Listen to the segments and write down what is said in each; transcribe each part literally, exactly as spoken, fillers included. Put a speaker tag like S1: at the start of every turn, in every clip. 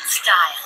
S1: style.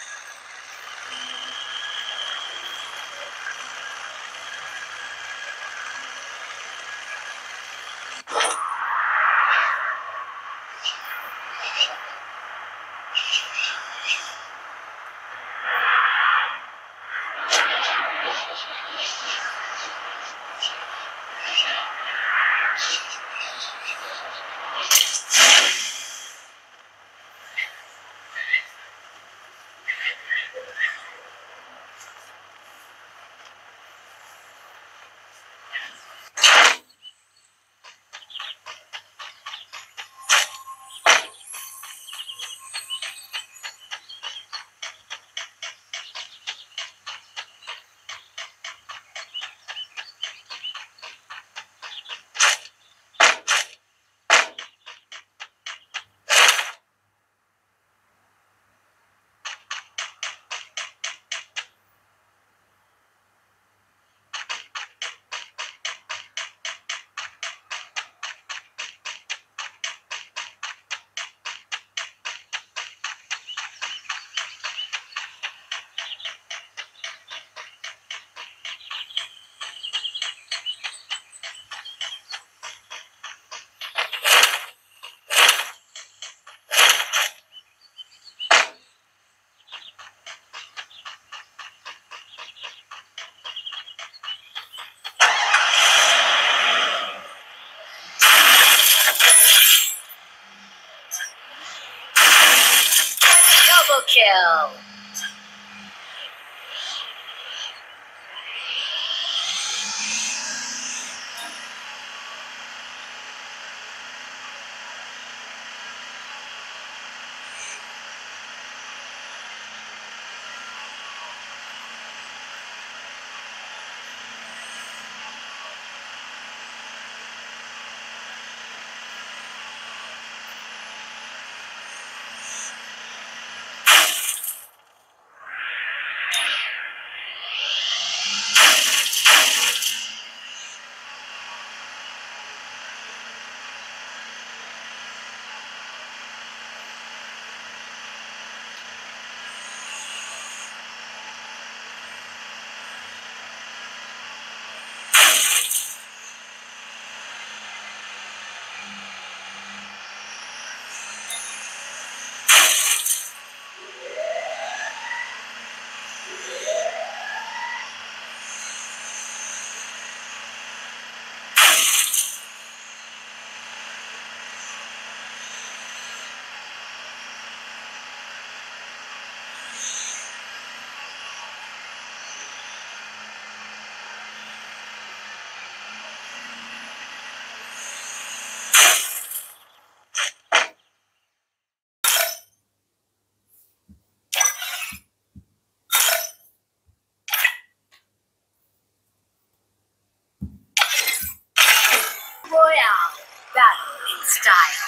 S1: Double kill. Royale. Battle in style.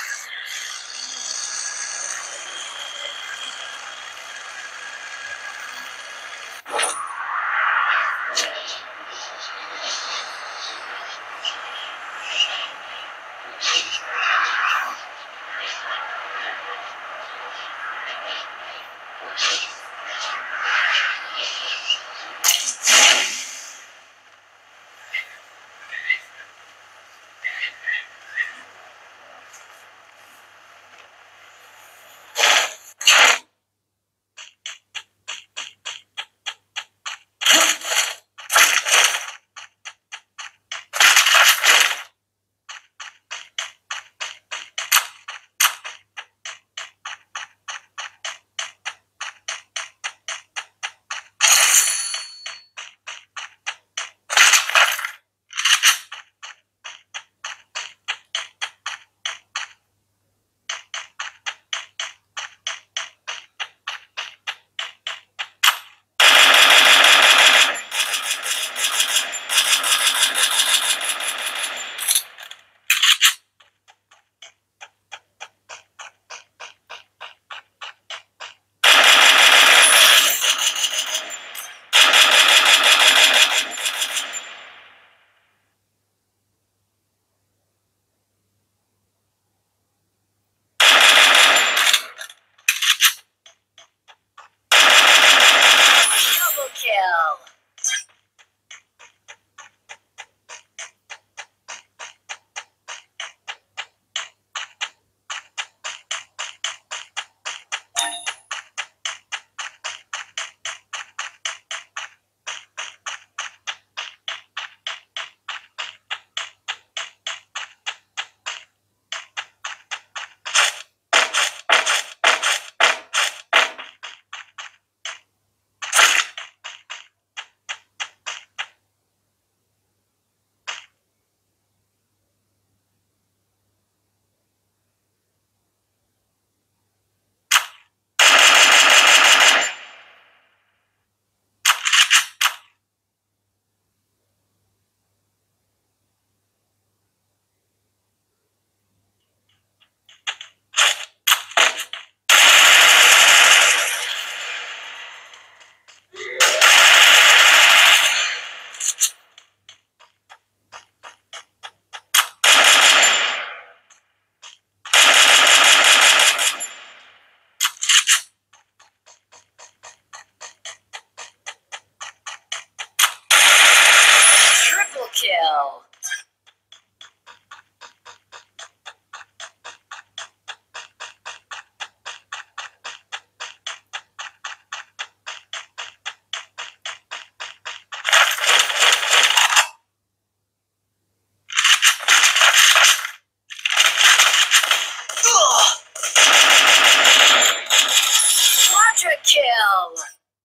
S1: Kill.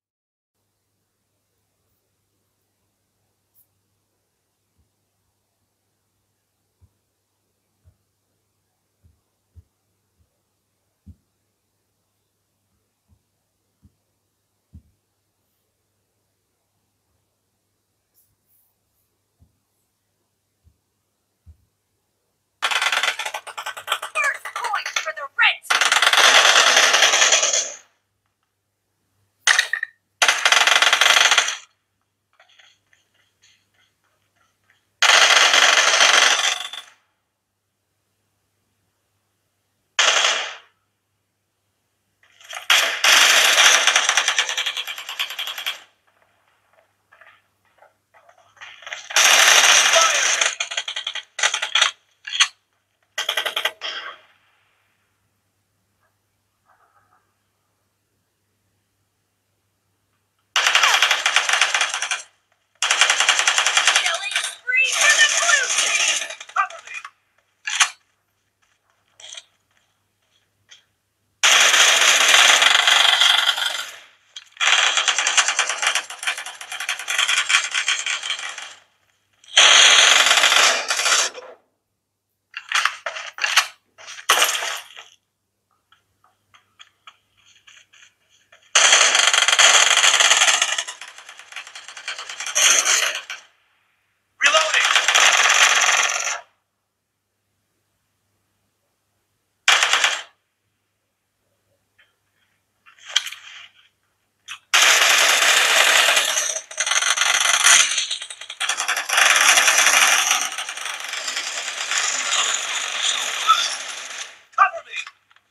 S1: First point for the red team. Killing spree for the blue team.
S2: Cover me! Reloading! Cover me!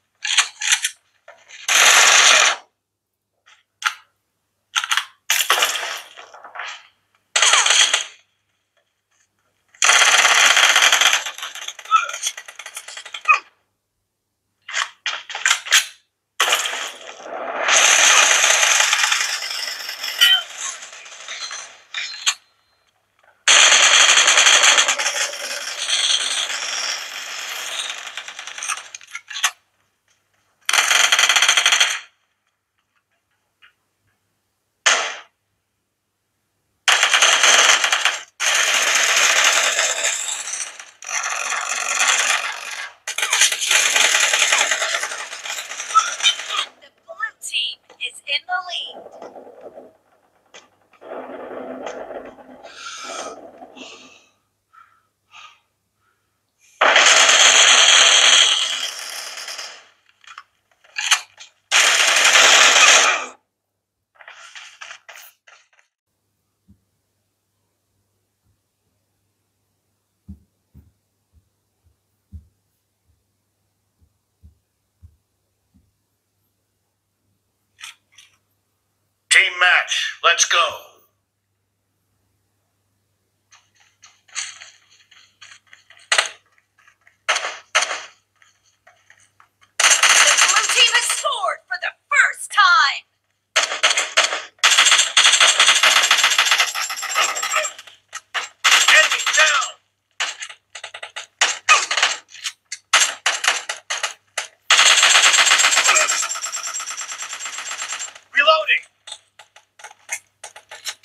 S1: The blue team is in the lead.
S2: Team match, let's go.
S1: The blue team has scored for the first time.
S2: Enemy down! Reloading!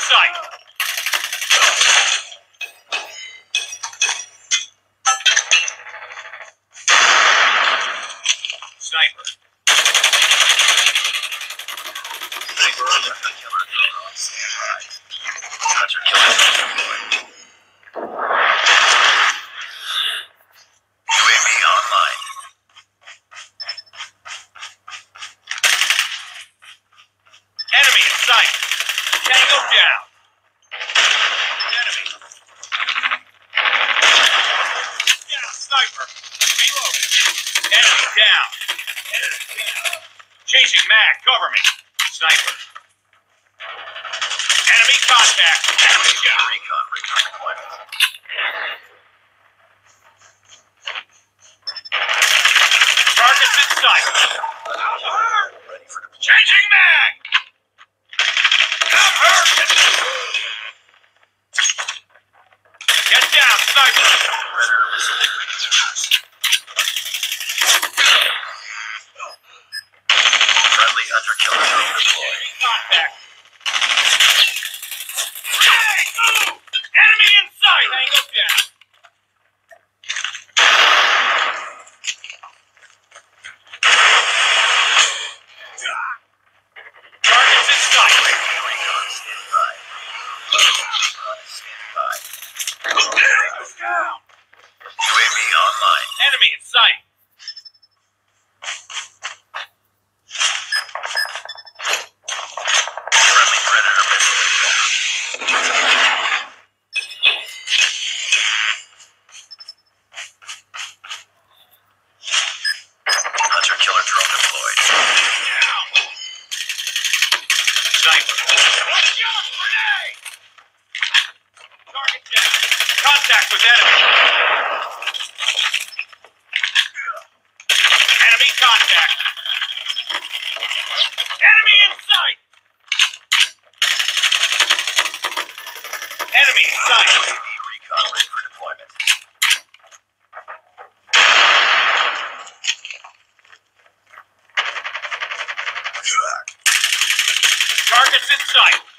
S2: sight. Sniper. Sniper on the killer drone on standby. Hunter killer drone deployed. U A V online. Enemy in sight. Tango down. Enemy. Yeah, sniper. Reload. Enemy down. Enemy down. Changing mag. Cover me. Sniper. Enemy contact. Enemy down. Recon. Recon deployment. Targets in sight. Ready for deployment. Changing mag. I'm hurt. Get down, sniper. Predator missile signatures. Friendly hunter killer drone deployed. Contact. Hey, move! Enemy in sight. Tango down. Targets in sight. Recon standby. Recon standby. Tango's down. U A V online. Enemy in sight. Friendly predator missile. Hunter killer drone deployed. Sniper. Watch out, grenade! Target down. Contact with enemy. Enemy contact. Enemy in sight. Enemy in sight. U A V recon ready for deployment. Targets in sight.